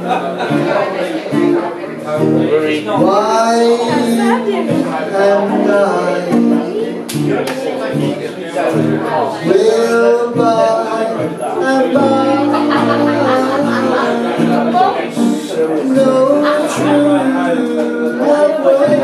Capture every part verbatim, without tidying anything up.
Why and I will by and by no true love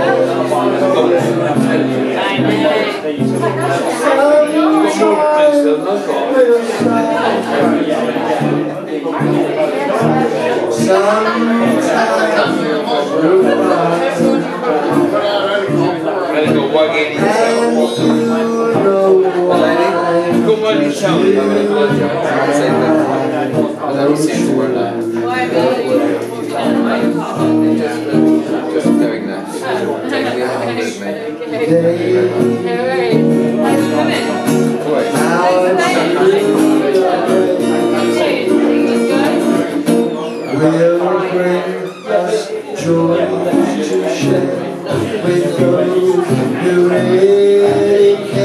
Just doing that. will bring us joy to share with those who really care.